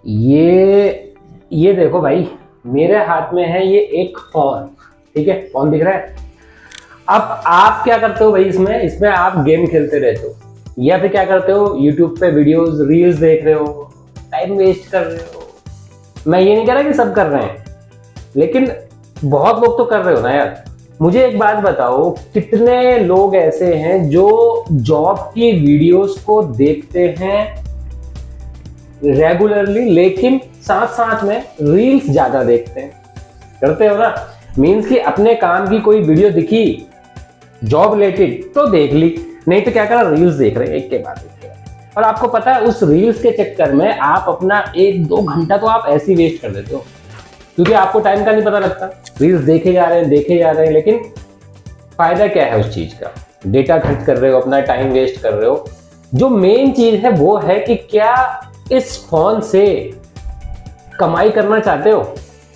ये देखो भाई, मेरे हाथ में है ये एक फोन। ठीक है, फोन दिख रहा है। अब आप क्या करते हो भाई, इसमें आप गेम खेलते रहते हो या फिर क्या करते हो, यूट्यूब पे वीडियोस रील्स देख रहे हो, टाइम वेस्ट कर रहे हो। मैं ये नहीं कह रहा कि सब कर रहे हैं, लेकिन बहुत लोग तो कर रहे हो ना यार। मुझे एक बात बताओ, कितने लोग ऐसे हैं जो जॉब की वीडियोस को देखते हैं रेगुलरली, लेकिन साथ साथ में रील्स ज्यादा देखते हैं? करते हो ना। मीन्स कि अपने काम की कोई वीडियो दिखी जॉब रिलेटेड तो देख ली, नहीं तो क्या करा, रील्स देख रहे हैं एक के बाद एक। और आपको पता है उस रील्स के चक्कर में आप अपना 1-2 घंटा तो आप ऐसे ही वेस्ट कर देते हो, क्योंकि आपको टाइम का नहीं पता लगता। रील्स देखे जा रहे हैं, लेकिन फायदा क्या है उस चीज का? डेटा खर्च कर रहे हो, अपना टाइम वेस्ट कर रहे हो। जो मेन चीज है वो है कि क्या इस फोन से कमाई करना चाहते हो?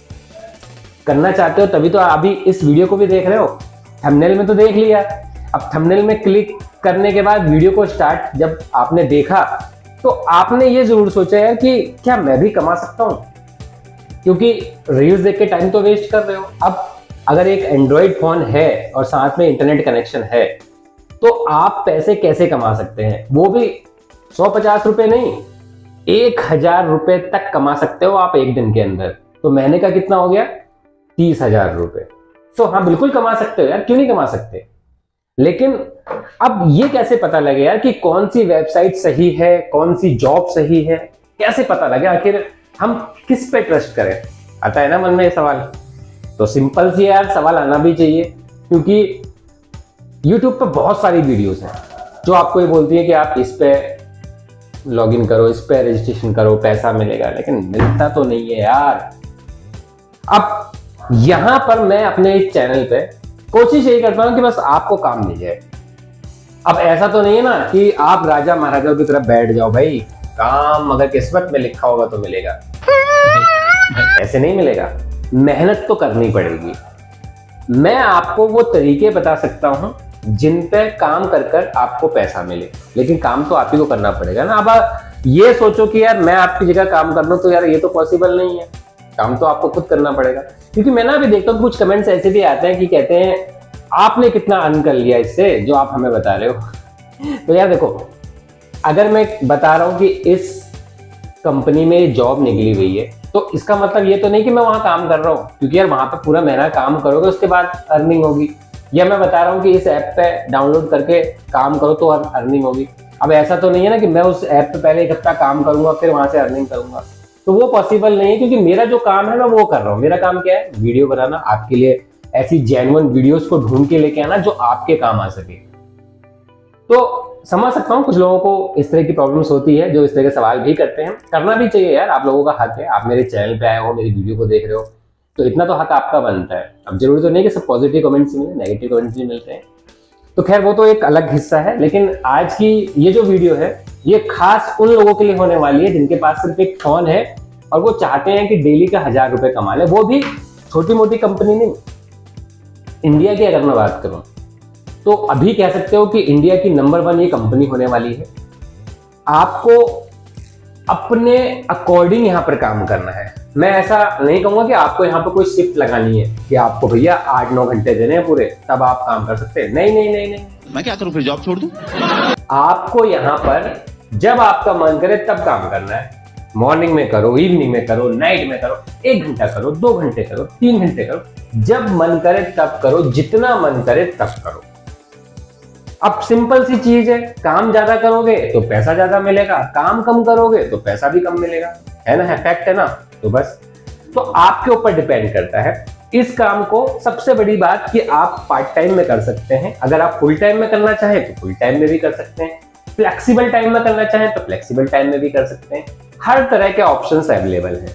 करना चाहते हो तभी तो अभी इस वीडियो को भी देख रहे हो। थंबनेल में तो देख लिया, अब थंबनेल में क्लिक करने के बाद वीडियो को स्टार्ट जब आपने देखा तो आपने ये जरूर सोचा यार कि क्या मैं भी कमा सकता हूं, क्योंकि रील्स देख के टाइम तो वेस्ट कर रहे हो। अब अगर एक एंड्रॉइड फोन है और साथ में इंटरनेट कनेक्शन है तो आप पैसे कैसे कमा सकते हैं, वो भी 150 रुपए नहीं, 1000 रुपए तक कमा सकते हो आप एक दिन के अंदर। तो महीने का कितना हो गया? 30,000 रुपए। तो हाँ, बिल्कुल कमा सकते हो यार, क्यों नहीं कमा सकते। लेकिन अब ये कैसे पता लगे यार कि कौन सी वेबसाइट सही है, कौन सी जॉब सही है, कैसे पता लगे? आखिर हम किस पे ट्रस्ट करें? आता है ना मन में ये सवाल। तो सिंपल सी यार सवाल आना भी चाहिए, क्योंकि YouTube पे बहुत सारी वीडियोस हैं जो आपको ये बोलती है कि आप इस पे लॉगिन करो, इस पे रजिस्ट्रेशन करो, पैसा मिलेगा, लेकिन मिलता तो नहीं है यार। अब यहां पर मैं अपने इस चैनल पे कोशिश यही करता हूं कि बस आपको काम मिल जाए। अब ऐसा तो नहीं है ना कि आप राजा महाराजाओं की तरफ बैठ जाओ, भाई काम अगर किस्मत में लिखा होगा तो मिलेगा, ऐसे नहीं मिलेगा। मेहनत तो करनी पड़ेगी। मैं आपको वो तरीके बता सकता हूं जिन पे काम कर कर आपको पैसा मिले, लेकिन काम तो आप ही को करना पड़ेगा ना। अब ये सोचो कि यार मैं आपकी जगह काम कर लूं तो यार ये तो पॉसिबल नहीं है, काम तो आपको खुद करना पड़ेगा। क्योंकि मैं ना अभी देखता हूँ कुछ कमेंट्स ऐसे भी आते हैं कि कहते हैं आपने कितना अर्न कर लिया इससे जो आप हमें बता रहे हो। तो यार देखो, अगर मैं बता रहा हूँ कि इस कंपनी में जॉब निकली हुई है तो इसका मतलब ये तो नहीं कि मैं वहां काम कर रहा हूँ, क्योंकि यार वहां पर पूरा महीना काम करोगे उसके बाद अर्निंग होगी। या मैं बता रहा हूँ कि इस ऐप पे डाउनलोड करके काम करो तो अर्निंग होगी। अब ऐसा तो नहीं है ना कि मैं उस ऐप पे पहले 1 हफ्ता काम करूंगा फिर वहां से अर्निंग करूंगा, तो वो पॉसिबल नहीं है। क्योंकि मेरा जो काम है मैं वो कर रहा हूँ। मेरा काम क्या है? वीडियो बनाना, आपके लिए ऐसी जेन्युइन वीडियोस को ढूंढ के लेके आना जो आपके काम आ सके। तो समझ सकता हूँ कुछ लोगों को इस तरह की प्रॉब्लम्स होती है, जो इस तरह के सवाल भी करते हैं। करना भी चाहिए यार, आप लोगों का हक है। आप मेरे चैनल पे आए हो, मेरी वीडियो को देख रहे हो, तो इतना तो हक आपका बनता है। अब जरूरी तो नहीं कि सब पॉजिटिव कमेंट्स मिले, नेगेटिव कमेंट्स भी मिलते हैं, तो खैर वो तो एक अलग हिस्सा है। लेकिन आज की ये जो वीडियो है ये खास उन लोगों के लिए होने वाली है जिनके पास सिर्फ एक फोन है और वो चाहते हैं कि डेली का 1000 रुपए कमा ले, वो भी छोटी मोटी कंपनी नहीं। इंडिया की अगर मैं बात करूं तो अभी कह सकते हो कि इंडिया की नंबर 1 ये कंपनी होने वाली है। आपको अपने अकॉर्डिंग यहां पर काम करना है। मैं ऐसा नहीं कहूंगा कि आपको यहां पर कोई शिफ्ट लगानी है कि आपको भैया 8-9 घंटे देने हैं पूरे तब आप काम कर सकते हैं। नहीं नहीं नहीं नहीं, मैं क्या करूं, फिर जॉब छोड़ दूं? आपको यहां पर जब आपका मन करे तब काम करना है। मॉर्निंग में करो, इवनिंग में करो, नाइट में करो, 1 घंटा करो, 2 घंटे करो, 3 घंटे करो, जब मन करे तब करो, जितना मन करे तब करो। अब सिंपल सी चीज है, काम ज्यादा करोगे तो पैसा ज्यादा मिलेगा, काम कम करोगे तो पैसा भी कम मिलेगा, है ना? फैक्ट है ना? तो बस तो आपके ऊपर डिपेंड करता है। इस काम को सबसे बड़ी बात कि आप पार्ट टाइम में कर सकते हैं, अगर आप फुल टाइम में करना चाहें तो फुल टाइम में भी कर सकते हैं, फ्लेक्सिबल टाइम में करना चाहें तो फ्लेक्सिबल टाइम में भी कर सकते हैं। हर तरह के ऑप्शंस अवेलेबल हैं।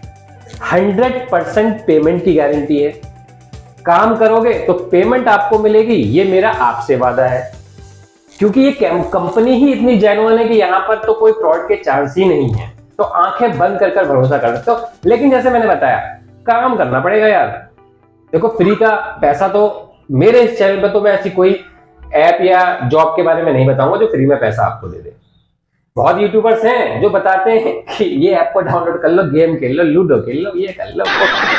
100% पेमेंट की गारंटी है। काम करोगे तो पेमेंट आपको मिलेगी, ये मेरा आपसे वादा है, क्योंकि ये कंपनी ही इतनी जेन्युइन है कि यहां पर तो कोई फ्रॉड के चांस ही नहीं है। तो आंखें बंद कर कर भरोसा कर सकते हो। लेकिन जैसे मैंने बताया, काम करना पड़ेगा यार। देखो, फ्री का पैसा तो मेरे इस चैनल पर तो मैं ऐसी कोई ऐप या जॉब के बारे में नहीं बताऊंगा जो फ्री में पैसा आपको दे दे। बहुत यूट्यूबर्स हैं जो बताते हैं कि ये ऐप को डाउनलोड कर लो, गेम खेल लो, लूडो खेल लो, ये कर लो।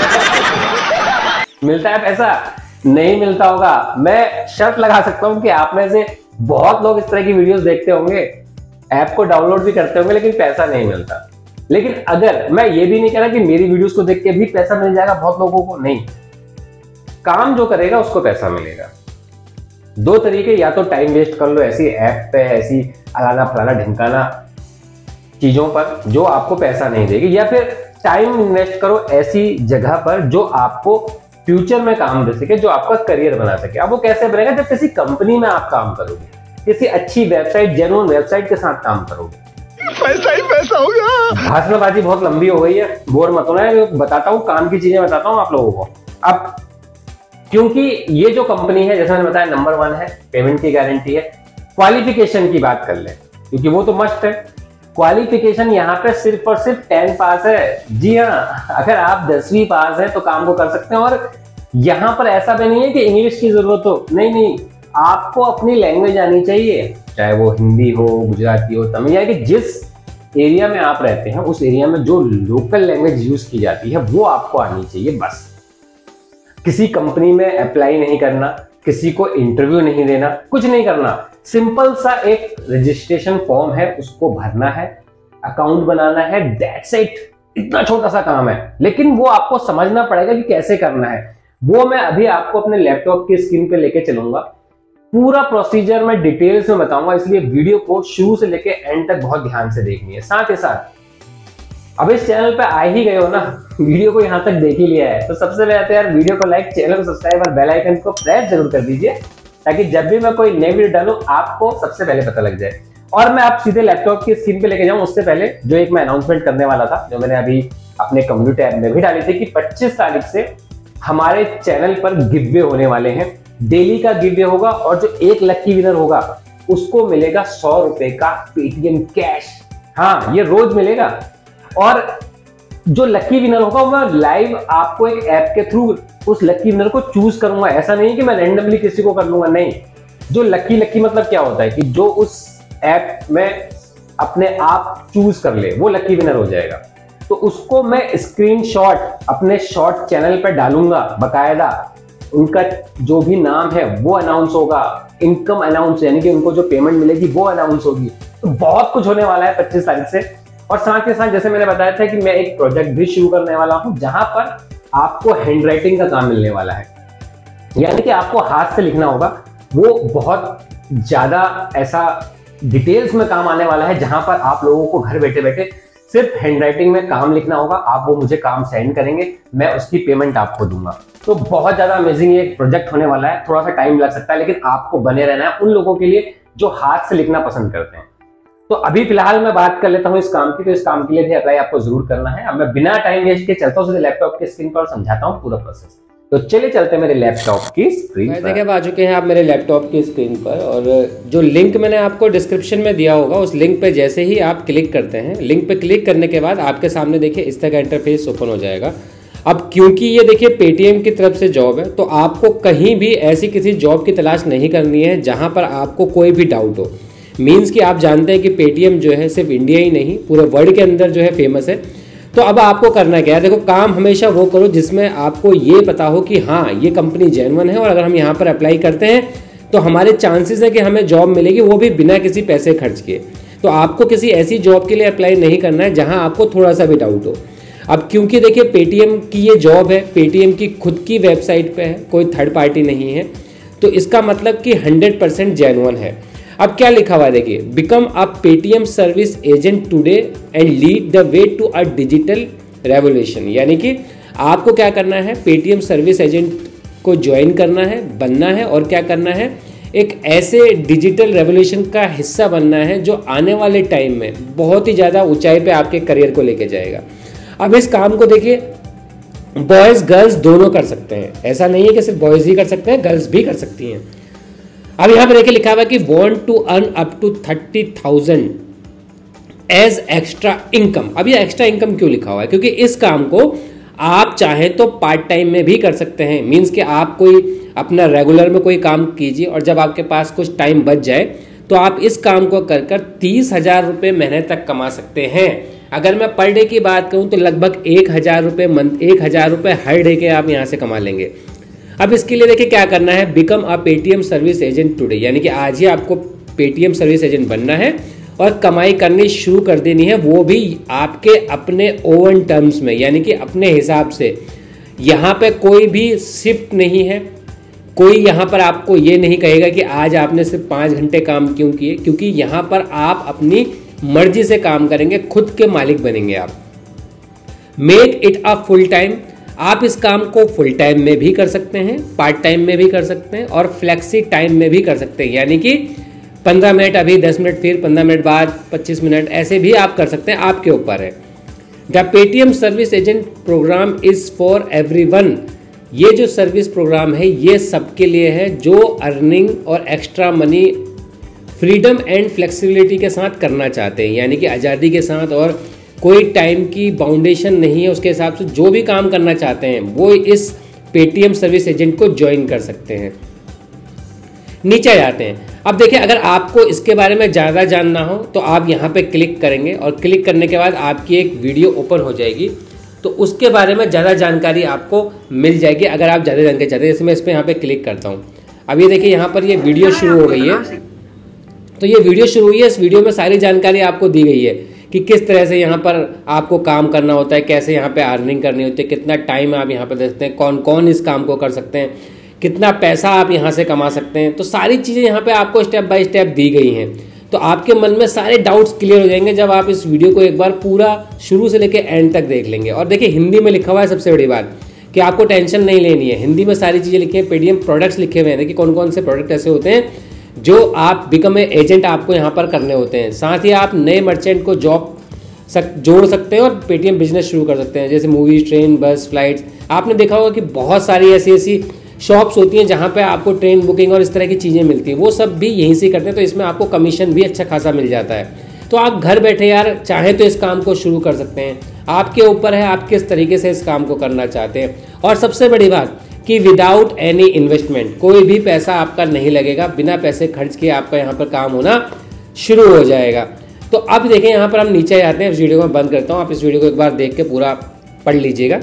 मिलता है पैसा? नहीं मिलता होगा। मैं शर्त लगा सकता हूं कि आप में से बहुत लोग इस तरह की वीडियोस देखते होंगे, ऐप को डाउनलोड भी करते होंगे, लेकिन पैसा नहीं मिलता। लेकिन अगर मैं ये भी नहीं कह रहा कि मेरी वीडियोस को देख के भी पैसा मिल जाएगा बहुत लोगों को, नहीं। काम जो करेगा उसको पैसा मिलेगा। दो तरीके, या तो टाइम वेस्ट कर लो ऐसी ऐप पे, ऐसी अलाना फलाना ढिमकाना चीजों पर जो आपको पैसा नहीं देगी, या फिर टाइम इन्वेस्ट करो ऐसी जगह पर जो आपको फ्यूचर में काम दे सके, जो आपका करियर बना सके। अब वो कैसे बनेगा? जब किसी कंपनी में आप काम करोगे, किसी अच्छी वेबसाइट, जेन्युइन वेबसाइट के साथ काम करोगे। पैसा ही पैसा होगा। भाषणबाजी बहुत लंबी हो गई है, बोर मत होना है, बताता हूँ काम की चीजें बताता हूँ आप लोगों को। अब क्योंकि ये जो कंपनी है, जैसे मैंने बताया, नंबर 1 है, पेमेंट की गारंटी है। क्वालिफिकेशन की बात कर ले, क्योंकि वो तो मस्ट है। क्वालिफिकेशन यहाँ पे सिर्फ और सिर्फ 10 पास है। जी हाँ, अगर आप 10वीं पास है तो काम को कर सकते हैं। और यहाँ पर ऐसा भी नहीं है कि इंग्लिश की जरूरत हो, नहीं नहीं, आपको अपनी लैंग्वेज आनी चाहिए, चाहे वो हिंदी हो, गुजराती हो, तमिल, यानी कि जिस एरिया में आप रहते हैं उस एरिया में जो लोकल लैंग्वेज यूज की जाती है वो आपको आनी चाहिए बस। किसी कंपनी में अप्लाई नहीं करना, किसी को इंटरव्यू नहीं देना, कुछ नहीं करना। सिंपल सा एक रजिस्ट्रेशन फॉर्म है, उसको भरना है, अकाउंट बनाना है, दैट्स इट। इतना छोटा सा काम है, लेकिन वो आपको समझना पड़ेगा कि कैसे करना है। वो मैं अभी आपको अपने लैपटॉप की स्क्रीन पे लेके चलूंगा, पूरा प्रोसीजर मैं डिटेल्स में बताऊंगा, इसलिए वीडियो को शुरू से लेके एंड तक बहुत ध्यान से देखनी है। साथ ही साथ अब इस चैनल पे आ ही गए हो ना, वीडियो को यहां तक देख ही लिया है, तो सबसे पहले तो यार वीडियो को लाइक, चैनल को सब्सक्राइब और बेल आइकन को प्रेस जरूर कर दीजिए, ताकि जब भी मैं कोई नई वीडियो डालूं आपको सबसे पहले पता लग जाए। और मैं आप सीधे लैपटॉप की स्क्रीन पे लेके जाऊं उससे पहले जो एक मैं अनाउंसमेंट करने वाला था, जो मैंने अभी अपने कम्युनिटी ऐप में भी डाली थी, कि 25 तारीख से हमारे चैनल पर गिव वे होने वाले हैं। डेली का गिव वे होगा, और जो 1 लकी विनर होगा उसको मिलेगा 100 रुपए का पेटीएम कैश। हाँ, ये रोज मिलेगा। और जो लकी विनर होगा मैं लाइव आपको एक ऐप के थ्रू उस लकी विनर को चूज करूंगा। ऐसा नहीं कि मैं रैंडमली किसी को कर लूंगा, नहीं। जो लकी मतलब क्या होता है कि जो उस ऐप में अपने आप चूज कर ले वो लकी विनर हो जाएगा। तो उसको मैं स्क्रीनशॉट अपने शॉर्ट चैनल पर डालूंगा बकायदा, उनका जो भी नाम है वो अनाउंस होगा, इनकम अनाउंस यानी कि उनको जो पेमेंट मिलेगी वो अनाउंस होगी। तो बहुत कुछ होने वाला है 25 तारीख से। और साथ ही साथ जैसे मैंने बताया था कि मैं एक प्रोजेक्ट भी शुरू करने वाला हूं, जहां पर आपको हैंड राइटिंग का काम मिलने वाला है, यानी कि आपको हाथ से लिखना होगा। वो बहुत ज्यादा ऐसा डिटेल्स में काम आने वाला है, जहां पर आप लोगों को घर बैठे बैठे सिर्फ हैंड राइटिंग में काम लिखना होगा। आप वो मुझे काम सेंड करेंगे, मैं उसकी पेमेंट आपको दूंगा। तो बहुत ज्यादा अमेजिंग ये प्रोजेक्ट होने वाला है। थोड़ा सा टाइम लग सकता है, लेकिन आपको बने रहना है उन लोगों के लिए जो हाथ से लिखना पसंद करते हैं। तो अभी फिलहाल मैं बात कर लेता हूं इस काम की, तो इस काम के लिए भी अप्लाई आपको जरूर करना है। अब मैं बिना टाइम वेस्ट के चलता हूं सीधे लैपटॉप की स्क्रीन पर, समझाता हूं पूरा प्रोसेस। तो चलिए चलते हैं मेरे लैपटॉप की स्क्रीन पर। देखिए, आ चुके हैं आप मेरे लैपटॉप की स्क्रीन पर, और जो लिंक मैंने आपको डिस्क्रिप्शन में दिया होगा उस लिंक पे जैसे ही आप क्लिक करते हैं, लिंक पे क्लिक करने के बाद आपके सामने देखिए इस तरह का इंटरफेस ओपन हो जाएगा। अब क्योंकि ये देखिए पेटीएम की तरफ से जॉब है, तो आपको कहीं भी ऐसी किसी जॉब की तलाश नहीं करनी है जहाँ पर आपको कोई भी डाउट हो। मीन्स कि आप जानते हैं कि पेटीएम जो है सिर्फ इंडिया ही नहीं पूरे वर्ल्ड के अंदर जो है फेमस है। तो अब आपको करना क्या है? देखो, काम हमेशा वो करो जिसमें आपको ये पता हो कि हाँ ये कंपनी जेन्युइन है, और अगर हम यहाँ पर अप्लाई करते हैं तो हमारे चांसेस है कि हमें जॉब मिलेगी, वो भी बिना किसी पैसे खर्च किए। तो आपको किसी ऐसी जॉब के लिए अप्लाई नहीं करना है जहाँ आपको थोड़ा सा भी डाउट हो। अब क्योंकि देखिए पेटीएम की ये जॉब है, पेटीएम की खुद की वेबसाइट पे है, कोई थर्ड पार्टी नहीं है, तो इसका मतलब कि 100% जेन्युइन है। अब क्या लिखा हुआ है देखिए, become a Paytm service agent today and lead the way to a digital revolution. यानी कि आपको क्या करना है, पेटीएम सर्विस एजेंट को ज्वाइन करना है, बनना है, और क्या करना है, एक ऐसे डिजिटल रेवोल्यूशन का हिस्सा बनना है जो आने वाले टाइम में बहुत ही ज़्यादा ऊंचाई पे आपके करियर को लेके जाएगा। अब इस काम को देखिए बॉयज़ गर्ल्स दोनों कर सकते हैं, ऐसा नहीं है कि सिर्फ बॉयज़ ही कर सकते हैं, गर्ल्स भी कर सकती हैं। अब यहाँ पर देखिए लिखा हुआ है कि want to earn up to 30,000 as extra income. अब ये एक्स्ट्रा इनकम क्यों लिखा हुआ है? क्योंकि इस काम को आप चाहें तो पार्ट टाइम में भी कर सकते हैं। मीन्स कि आप कोई अपना रेगुलर में कोई काम कीजिए, और जब आपके पास कुछ टाइम बच जाए तो आप इस काम को कर कर 30,000 रुपये महीने तक कमा सकते हैं। अगर मैं पर डे की बात करूं तो लगभग 1,000 रुपये मंथ, 1,000 रुपये हर डे के आप यहां से कमा लेंगे। अब इसके लिए देखिए क्या करना है, become a Paytm service agent today, यानी कि आज ही आपको पेटीएम सर्विस एजेंट बनना है और कमाई करनी शुरू कर देनी है, वो भी आपके अपने ओवन टर्म्स में, यानी कि अपने हिसाब से। यहाँ पे कोई भी शिफ्ट नहीं है, कोई यहाँ पर आपको ये नहीं कहेगा कि आज आपने सिर्फ 5 घंटे काम क्यों किए, क्योंकि यहाँ पर आप अपनी मर्जी से काम करेंगे, खुद के मालिक बनेंगे आप। Make it a full time, आप इस काम को फुल टाइम में भी कर सकते हैं, पार्ट टाइम में भी कर सकते हैं और फ्लेक्सी टाइम में भी कर सकते हैं, यानी कि 15 मिनट अभी, 10 मिनट फिर, 15 मिनट बाद, 25 मिनट, ऐसे भी आप कर सकते हैं, आपके ऊपर है। The Paytm service agent program is for everyone, ये जो सर्विस प्रोग्राम है ये सबके लिए है जो अर्निंग और extra money freedom and flexibility के साथ करना चाहते हैं, यानी कि आज़ादी के साथ, और कोई टाइम की बाउंडेशन नहीं है, उसके हिसाब से जो भी काम करना चाहते हैं वो इस पेटीएम सर्विस एजेंट को ज्वाइन कर सकते हैं। नीचे जाते हैं। अब देखिए, अगर आपको इसके बारे में ज़्यादा जानना हो तो आप यहाँ पे क्लिक करेंगे और क्लिक करने के बाद आपकी एक वीडियो ओपन हो जाएगी, तो उसके बारे में ज़्यादा जानकारी आपको मिल जाएगी अगर आप ज़्यादा जानकारी चाहते हैं। जैसे मैं इस पर यहाँ पे क्लिक करता हूँ, अब ये देखिए यहाँ पर ये वीडियो शुरू हो गई है, तो ये वीडियो शुरू हुई है, इस वीडियो में सारी जानकारी आपको दी गई है कि किस तरह से यहाँ पर आपको काम करना होता है, कैसे यहाँ पे अर्निंग करनी होती है, कितना टाइम आप यहाँ पर दे सकते हैं, कौन कौन इस काम को कर सकते हैं, कितना पैसा आप यहाँ से कमा सकते हैं। तो सारी चीज़ें यहाँ पे आपको स्टेप बाय स्टेप दी गई हैं, तो आपके मन में सारे डाउट्स क्लियर हो जाएंगे जब आप इस वीडियो को एक बार पूरा शुरू से लेकर एंड तक देख लेंगे। और देखिए, हिंदी में लिखा हुआ है, सबसे बड़ी बात कि आपको टेंशन नहीं लेनी है, हिंदी में सारी चीज़ें लिखी हैं, पेटीएम प्रोडक्ट्स लिखे हुए हैं, देखिए कौन कौन से प्रोडक्ट ऐसे होते हैं जो आप बिकम एजेंट आपको यहाँ पर करने होते हैं। साथ ही आप नए मर्चेंट को जोड़ सकते हैं और पेटीएम बिजनेस शुरू कर सकते हैं, जैसे मूवीज, ट्रेन, बस, फ्लाइट्स। आपने देखा होगा कि बहुत सारी ऐसी शॉप्स होती हैं जहाँ पे आपको ट्रेन बुकिंग और इस तरह की चीज़ें मिलती हैं, वो सब भी यहीं से करते हैं, तो इसमें आपको कमीशन भी अच्छा खासा मिल जाता है। तो आप घर बैठे यार चाहे तो इस काम को शुरू कर सकते हैं, आपके ऊपर है आप किस तरीके से इस काम को करना चाहते हैं। और सबसे बड़ी बात कि विदाउट एनी इन्वेस्टमेंट, कोई भी पैसा आपका नहीं लगेगा, बिना पैसे खर्च किए आपका यहाँ पर काम होना शुरू हो जाएगा। तो अब देखें, यहाँ पर हम नीचे आते हैं, इस वीडियो को बंद करता हूँ, आप इस वीडियो को एक बार देख के पूरा पढ़ लीजिएगा।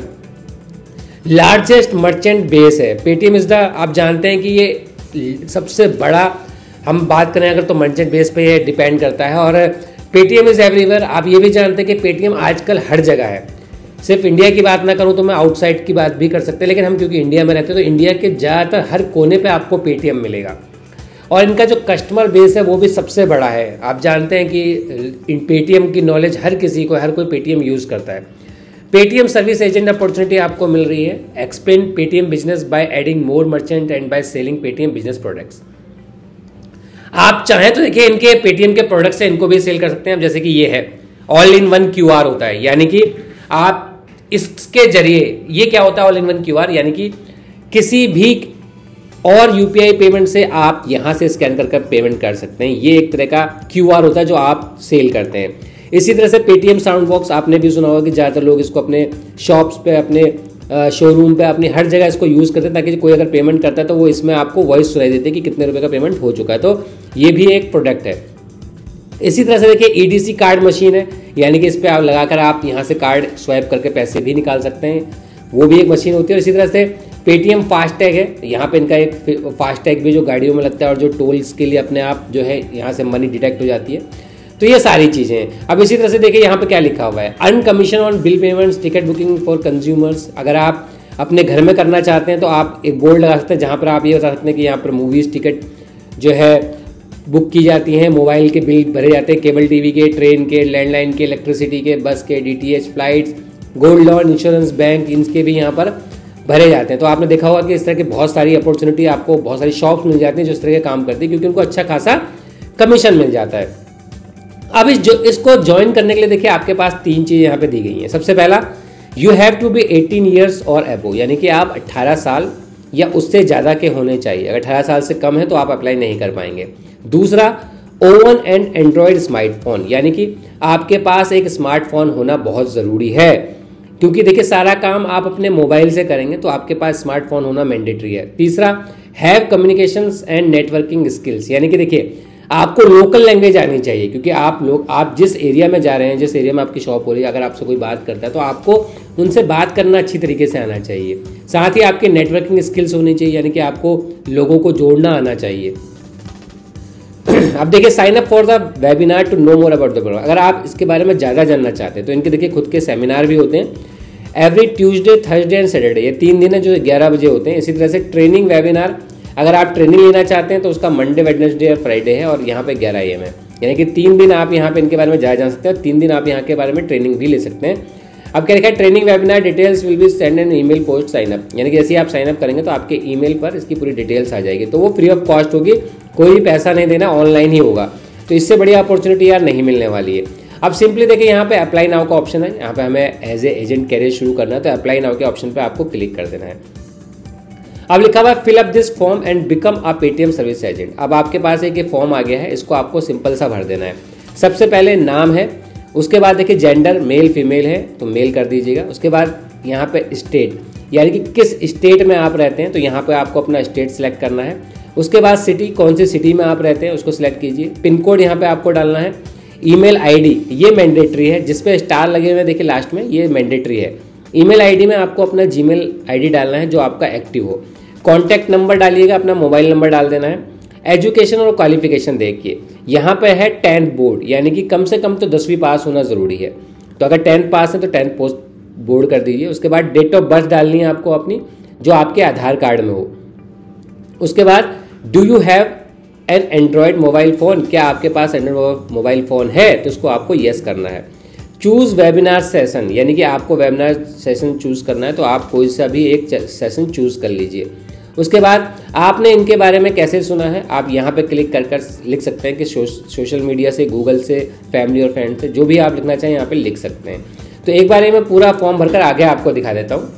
लार्जेस्ट मर्चेंट बेस है पेटीएम इज द, आप जानते हैं कि ये सबसे बड़ा, हम बात करें अगर तो मर्चेंट बेस पे ये डिपेंड करता है। और पेटीएम इज एवरीवेयर, आप ये भी जानते हैं कि पेटीएम आजकल हर जगह है। सिर्फ इंडिया की बात ना करूं तो मैं आउटसाइड की बात भी कर सकते हैं, लेकिन हम क्योंकि इंडिया में रहते हैं तो इंडिया के ज़्यादातर हर कोने पे आपको पेटीएम मिलेगा। और इनका जो कस्टमर बेस है वो भी सबसे बड़ा है। आप जानते हैं कि पेटीएम की नॉलेज हर किसी को, हर कोई पेटीएम यूज़ करता है। पेटीएम सर्विस एजेंट अपॉर्चुनिटी आपको मिल रही है। Expand Paytm business by adding more merchant and by selling Paytm business products. आप चाहें तो देखिए, इनके पेटीएम के प्रोडक्ट्स हैं, इनको भी सेल कर सकते हैं। जैसे कि ये है ऑल इन वन क्यूआर होता है, यानी कि आप इसके जरिए, ये क्या होता है ऑल इन वन क्यूआर, यानी कि किसी भी और यूपीआई पेमेंट से आप यहाँ से स्कैन कर पेमेंट कर सकते हैं। ये एक तरह का क्यूआर होता है जो आप सेल करते हैं। इसी तरह से पेटीएम साउंड बॉक्स आपने भी सुना होगा कि ज़्यादातर लोग इसको अपने शॉप्स पे, अपने शोरूम पे, अपनी हर जगह इसको यूज़ करते हैं, ताकि कोई अगर पेमेंट करता है तो वो इसमें आपको वॉइस सुनाई देती है कि कितने रुपए का पेमेंट हो चुका है। तो ये भी एक प्रोडक्ट है। इसी तरह से देखिए, ईडीसी कार्ड मशीन है, यानी कि इस पर आप लगाकर आप यहाँ से कार्ड स्वाइप करके पैसे भी निकाल सकते हैं, वो भी एक मशीन होती है। और इसी तरह से पेटीएम फास्टैग है, यहाँ पे इनका एक फास्टैग भी जो गाड़ियों में लगता है और जो टोल्स के लिए अपने आप जो है यहाँ से मनी डिटेक्ट हो जाती है। तो ये सारी चीज़ें हैं। अब इसी तरह से देखिए, यहाँ पे क्या लिखा हुआ है, earn commission on bill payments, ticket booking for consumers. अगर आप अपने घर में करना चाहते हैं तो आप एक बोर्ड लगा सकते हैं जहाँ पर आप ये बता सकते हैं कि यहाँ पर मूवीज़ टिकट जो है बुक की जाती हैं, मोबाइल के बिल भरे जाते हैं, केबल टीवी के, ट्रेन के, लैंडलाइन के, इलेक्ट्रिसिटी के, बस के, DTH, flights, gold loan, insurance, bank, इनके भी यहाँ पर भरे जाते हैं। तो आपने देखा होगा कि इस तरह की बहुत सारी अपॉर्चुनिटी आपको, बहुत सारी शॉप्स मिल जाती हैं जो इस तरह के काम करती है, क्योंकि उनको अच्छा खासा कमीशन मिल जाता है। अब इसको ज्वाइन करने के लिए देखिए, आपके पास 3 चीज़ें यहाँ पे दी गई हैं। सबसे पहला, you have to be 18 years और अबव, यानी कि आप 18 साल या उससे ज़्यादा के होने चाहिए। अगर 18 साल से कम है तो आप अप्लाई नहीं कर पाएंगे। दूसरा, ओवन एंड एंड्रॉयड स्मार्टफोन, यानी कि आपके पास एक स्मार्टफोन होना बहुत ज़रूरी है, क्योंकि देखिए सारा काम आप अपने मोबाइल से करेंगे तो आपके पास स्मार्टफोन होना मैंडेटरी है। तीसरा, have communications and networking skills, यानी कि देखिए आपको लोकल लैंग्वेज आनी चाहिए, क्योंकि आप जिस एरिया में जा रहे हैं, जिस एरिया में आपकी शॉप हो रही है, अगर आपसे कोई बात करता है तो आपको उनसे बात करना अच्छी तरीके से आना चाहिए। साथ ही आपकी नेटवर्किंग स्किल्स होनी चाहिए, यानी कि आपको लोगों को जोड़ना आना चाहिए। अब देखिए, sign up for the webinar to know more about the program. अगर आप इसके बारे में ज़्यादा जानना चाहते हैं तो इनके देखिए खुद के सेमिनार भी होते हैं every Tuesday, Thursday and Saturday. ये 3 दिन है जो 11 बजे होते हैं। इसी तरह से ट्रेनिंग वेबिनार, अगर आप ट्रेनिंग लेना चाहते हैं तो उसका मंडे, वेडनेसडे और फ्राइडे है, और यहाँ पे 11 AM है। यानी कि 3 दिन आप यहाँ पे इनके बारे में जान सकते हैं और 3 दिन आप यहाँ के बारे में ट्रेनिंग भी ले सकते हैं। अब क्या लिखा है, training webinar details will be send an email post sign up. यानी कि जैसे ही आप साइन अप करेंगे तो आपके ईमेल पर इसकी पूरी डिटेल्स आ जाएगी। तो वो फ्री ऑफ कॉस्ट होगी, कोई पैसा नहीं देना, ऑनलाइन ही होगा। तो इससे बड़ी अपॉर्चुनिटी यार नहीं मिलने वाली है। अब सिंपली देखिए, यहाँ पे अप्लाई नाउ का ऑप्शन है। यहाँ पे हमें एज ए एजेंट कैरियर शुरू करना है, तो अप्लाई नाउ के ऑप्शन पे आपको क्लिक कर देना है। अब लिखा हुआ है fill up this form and become a Paytm service agent. अब आपके पास एक फॉर्म आ गया है, इसको आपको सिंपल सा भर देना है। सबसे पहले नाम है, उसके बाद देखिए जेंडर मेल फीमेल है तो मेल कर दीजिएगा। उसके बाद यहाँ पे स्टेट, यानी कि किस स्टेट में आप रहते हैं, तो यहाँ पे आपको अपना स्टेट सेलेक्ट करना है। उसके बाद सिटी, कौन सी सिटी में आप रहते हैं उसको सिलेक्ट कीजिए। पिन कोड यहाँ पे आपको डालना है। ईमेल आईडी ये मैंडेटरी है, जिस पे स्टार लगे हुए हैं देखिए लास्ट में, ये मैंडेटरी है। ईमेल आईडी में आपको अपना जीमेल आईडी डालना है जो आपका एक्टिव हो। कॉन्टैक्ट नंबर डालिएगा, अपना मोबाइल नंबर डाल देना है। एजुकेशन और क्वालिफिकेशन देखिए, यहाँ पे है 10th बोर्ड, यानी कि कम से कम तो 10वीं पास होना ज़रूरी है। तो अगर 10th पास है तो 10th पोस्ट बोर्ड कर दीजिए। उसके बाद डेट ऑफ बर्थ डालनी है आपको अपनी, जो आपके आधार कार्ड में हो। उसके बाद do you have an Android mobile phone, क्या आपके पास एंड्रॉयड मोबाइल फ़ोन है, तो उसको आपको येस करना है। चूज़ वेबिनार सेशन, यानी कि आपको वेबिनार सेशन चूज़ करना है, तो आप कोई सा भी एक सेशन चूज़ कर लीजिए। उसके बाद आपने इनके बारे में कैसे सुना है, आप यहाँ पे क्लिक कर लिख सकते हैं कि सोशल मीडिया से, गूगल से, फैमिली और फ्रेंड से, जो भी आप लिखना चाहें यहाँ पे लिख सकते हैं। तो एक बार मैं पूरा फॉर्म भरकर आगे आपको दिखा देता हूँ।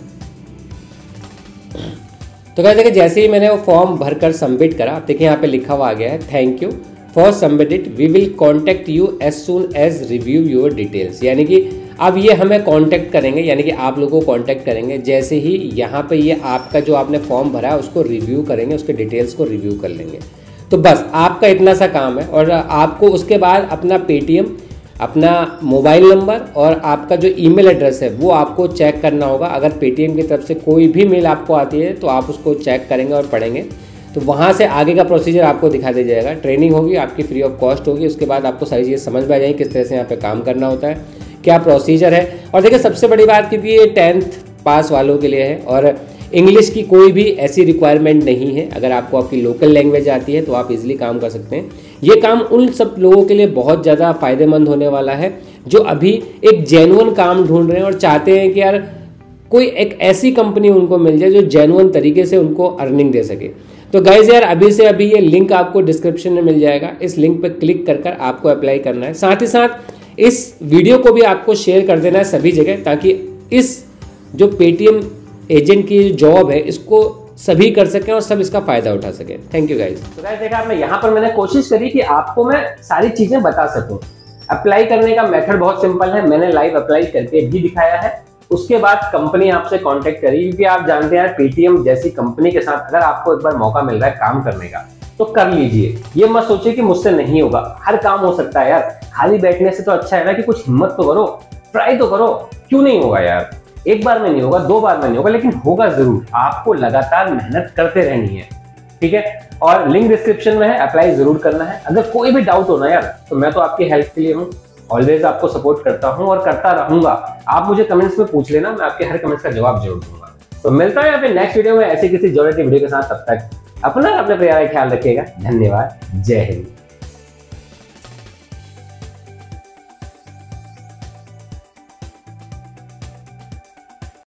तो कहते हैं कि जैसे ही मैंने वो फॉर्म भरकर सबमिट करा, देखिए यहाँ पे लिखा हुआ आ गया है thank you for submitted, we will contact you as soon as review your details. यानी कि अब ये हमें कांटेक्ट करेंगे, यानी कि आप लोगों को कांटेक्ट करेंगे जैसे ही यहाँ पे ये आपका जो आपने फॉर्म भरा है उसको रिव्यू करेंगे, उसके डिटेल्स को रिव्यू कर लेंगे। तो बस आपका इतना सा काम है। और आपको उसके बाद अपना पेटीएम, अपना मोबाइल नंबर और आपका जो ईमेल एड्रेस है वो आपको चेक करना होगा। अगर पेटीएम की तरफ से कोई भी मेल आपको आती है तो आप उसको चेक करेंगे और पढ़ेंगे। तो वहाँ से आगे का प्रोसीजर आपको दिखा दिया जाएगा। ट्रेनिंग होगी आपकी, फ्री ऑफ कॉस्ट होगी। उसके बाद आपको सारी चीज़ें समझ में आ जाएगी, किस तरह से यहाँ पे काम करना होता है, क्या प्रोसीजर है। और देखिए सबसे बड़ी बात, क्योंकि ये 10th पास वालों के लिए है और इंग्लिश की कोई भी ऐसी रिक्वायरमेंट नहीं है। अगर आपको आपकी लोकल लैंग्वेज आती है तो आप इजीली काम कर सकते हैं। ये काम उन सब लोगों के लिए बहुत ज़्यादा फायदेमंद होने वाला है जो अभी एक जेन्युइन काम ढूंढ रहे हैं और चाहते हैं कि यार कोई एक ऐसी कंपनी उनको मिल जाए जो जेन्युइन तरीके से उनको अर्निंग दे सके। तो गाइज यार अभी से अभी ये लिंक आपको डिस्क्रिप्शन में मिल जाएगा, इस लिंक पर क्लिक कर आपको अप्लाई करना है। साथ ही साथ इस वीडियो को भी आपको शेयर कर देना है सभी जगह, ताकि इस जो पेटीएम एजेंट की जॉब है इसको सभी कर सकें और सब इसका फायदा उठा सकें। Thank you guys. तो गाइज देखा आपने, यहाँ पर मैंने कोशिश करी कि आपको मैं सारी चीजें बता सकूं। अप्लाई करने का मेथड बहुत सिंपल है, मैंने लाइव अप्लाई करके भी दिखाया है। उसके बाद कंपनी आपसे कांटेक्ट करी, क्योंकि आप जानते हैं पेटीएम जैसी कंपनी के साथ अगर आपको एक बार मौका मिल रहा है काम करने का तो कर लीजिए। ये मत सोचिए कि मुझसे नहीं होगा, हर काम हो सकता है यार। खाली बैठने से तो अच्छा है ना कि कुछ हिम्मत तो करो, ट्राई तो करो। क्यों नहीं होगा यार, एक बार में नहीं होगा, 2 बार में नहीं होगा, लेकिन होगा जरूर। आपको लगातार मेहनत करते रहनी है, ठीक है। और लिंक डिस्क्रिप्शन में है, अप्लाई जरूर करना है। अगर कोई भी डाउट हो ना यार तो मैं तो आपकी हेल्प के लिए हूँ, ऑलवेज आपको सपोर्ट करता हूँ और करता रहूंगा। आप मुझे कमेंट्स में पूछ लेना, मैं आपके हर कमेंट्स का जवाब जरूर दूंगा। तो मिलता है फिर नेक्स्ट वीडियो में ऐसी किसी जरूरती वीडियो के साथ। तब तक अपना अपने प्यारा ख्याल रखिएगा। धन्यवाद। जय हिंद।